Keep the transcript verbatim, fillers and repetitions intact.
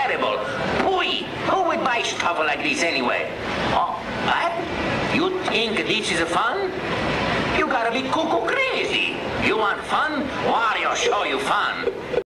terrible. Pooey, who would buy stuff like this anyway? Oh, what? You think this is fun? You gotta be cuckoo crazy. You want fun? wArIo show you fun.